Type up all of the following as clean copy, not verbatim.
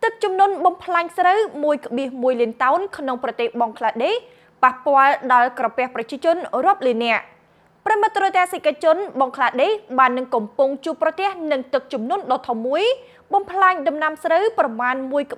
ទឹកជំនន់បំផ្លាញស្រូវ 1.1 លានតោនក្នុងប្រទេសបង់ក្លាដេសប៉ះពាល់ដល់ក្រពះប្រជាជនរាប់លាននាក់ប្រិមត្តរទស្សនិកជនបង់ក្លាដេសបាននឹងកំពុងជួបប្រទះនឹងទឹកជំនន់ដ៏ធំមួយបំផ្លាញដំណាំស្រូវប្រមាណ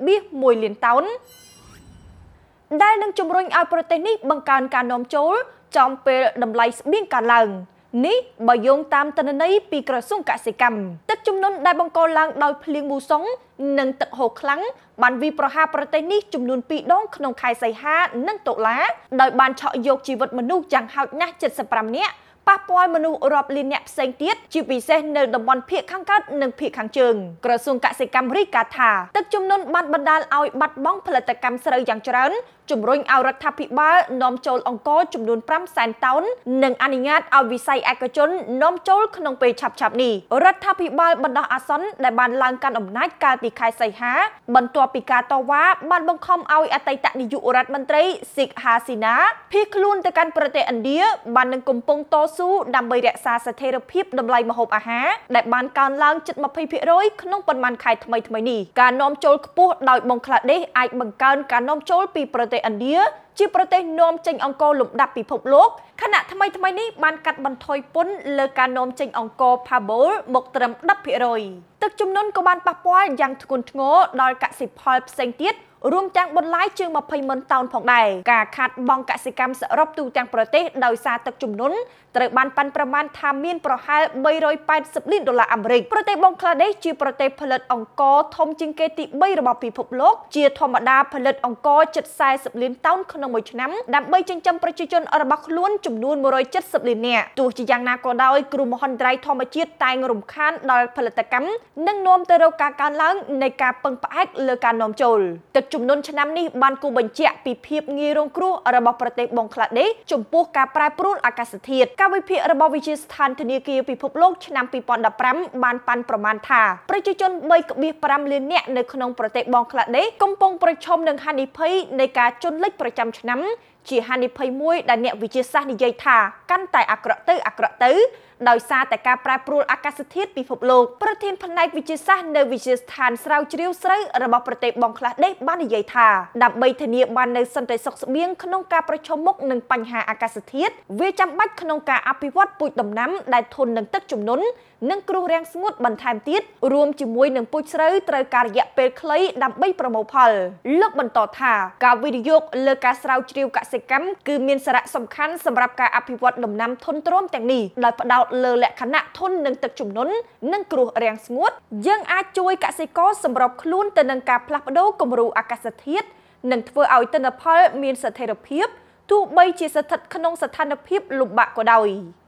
1.1 លានតោនដែលនឹងជំរុញឲ្យប្រទេសនេះបង្កើនការនាំចូលចំពេលតម្លៃស្បៀងកើនឡើងនេះបើយោងតាមទិន្នន័យពីក្រសួងកសិកម្មទឹកជំនន់ដែលបង្កឡើងដោយភ្លៀងមូសុងនិងទឹកហូរខ្លាំងបានវាយប្រហារប្រទេសនេះចំនួន2ដងក្នុងខែសីហានិងតុលាដោយបានឆក់យកជីវិតមនុស្សយ៉ាងហោចណាស់75នាក់ប៉ះពាល់មនុស្សរាប់លានអ្នកផ្សេងទៀតជាពិសេសនៅតំបន់ភាគខាងកើតនិងភាគខាងជើងក្រសួងកសិកម្មរាយការណ៍ថាទឹកជំនន់បានបណ្ដាលឲ្យបាត់បង់ផលិតកម្មស្រូវយ៉ាងច្រើនជំរុញឲ្យរដ្ឋាភិបាលនាំចូលអង្ករចំនួន5សែនតោននិងអនុញ្ញាតឲ្យវិស័យឯកជននាំចូលក្នុងពេលឆាប់ៗនេះរដ្ឋាភិបាលបណ្ដោះអាសន្នដែលបានឡើងកាន់អំណាចកាលពីខែសីហាបន្ទាប់ពីការតវ៉ាបានបង្ខំឲ្យអតីតនាយករដ្ឋមន្ត្រីស៊ីកហាស៊ីណាភៀសខ្លួនទៅកាន់ប្រទេសឥណ្ឌាបាននឹងកំពុងតស៊ូដើម្បីរក្សាស្ថិរភាពតម្លៃម្ហូបអាហារដែលបានកើនឡើងជិត 20% ក្នុងប៉ុន្មានខែថ្មីៗនេះការនាំចូលខ្ពស់ដោយបង់ក្លាដេសអាចបង្កើនការនាំចូលពីប្រទេសឥណ្ឌាជាប្រទេសនាំចេញអង្ករលំដាប់ពិភពលោកខណៈថ្មីៗនេះបានកាត់បន្ថយពន្ធលើការនាំចេញអង្ករ Pabol មកត្រឹម 10% ទឹកជំនន់ក៏បានប៉ះពាល់យ៉ាងធ្ងន់ធ្ងរដល់កសិផលផ្សេងទៀតរួមទាំងបន្លាយជាង 20,000 តោនផងដែរការខាតបង់កសិកម្មសរុបទូទាំងប្រទេសដោយសារទឹកជំនន់ត្រូវបានប៉ាន់ប្រមាណថាមានប្រហែល$380 លានអាមេរិកប្រទេសបង់ក្លាដេសជាប្រទេសផលិតអង្ករធំជាងគេទី3របស់ពិភពលោកជាធម្មតាផលិតអង្ករជិត40 លានតោនក្នុងមួយឆ្នាំដើម្បីចិញ្ចឹមប្រជាជនរបស់ខ្លួនចំនួន170 លាននាក់ទោះជាយ៉ាងណាក៏ដោយគ្រោះមហន្តរាយធម្មជាតិតែងរំខានដល់ផលិតកម្មនិងនាំទៅរកការកើនឡើងនៃការពឹងផ្អែកលើការនាំចូលទឹកជំនន់ឆ្នាំនេះបានគូបញ្ជាក់ពីភាពងាយរងគ្រោះរបស់ប្រទេសបង់ក្លាដេសចំពោះការប្រែប្រួលអាកាសធាតុការវិភាគរបស់វិទ្យាស្ថានធនាគារពិភពលោកឆ្នាំ 2015 បានប៉ាន់ប្រមាណថាប្រជាជន 3.5 លាននាក់នៅក្នុងប្រទេសបង់ក្លាដេសកំពុងប្រឈមនឹងហានិភ័យនៃការជន់លិចប្រចាំឆ្នាំជាហានិភ័យមួយដែលអ្នកវិទ្យាសាស្ត្រនិយាយថាកាន់តែអាក្រក់ទៅដោយសារតែការប្រែប្រួលអាកាសធាតុពិភពលោកប្រធានផ្នែកវិទ្យាសាស្ត្រនៅវិទ្យាស្ថានស្រាវជ្រាវស្រូវរបស់ប្រទេសបង់ក្លាដេសបាននិយាយថាដើម្បីធានាបាននូវសន្តិសុខស្បៀងក្នុងការប្រឈមមុខនឹងបញ្ហាអាកាសធាតុវាចាំបាច់ក្នុងការអភិវឌ្ឍពូជដំណាំដែលធន់នឹងទឹកជំនន់និងគ្រោះរាំងស្ងួតបន្ថែមទៀតរួមជាមួយនឹងពូជស្រូវត្រូវការរយៈពេលខ្លីដើម្បីប្រមូលផលលោកបន្តថាការវិនិយោគលើការស្រាវជ្រាវកសិកម្មគឺមានសារៈសំខាន់សម្រាប់ការអភិវឌ្ឍដំណាំធន់ទ្រាំទាំងនេះដោយផ្ដោតលើលក្ខណៈធន់នឹងទឹកជំនន់និងគ្រោះរាំងស្ងួតយើងអាចជួយកសិករសម្របខ្លួនទៅនឹងការផ្លាស់ប្ដូរគំរូអាកាសធាតុនិងធ្វើឲ្យទិន្នផលមានស្ថិរភាពទោះបីជាស្ថិតក្នុងស្ថានភាពលំបាកក៏ដោយ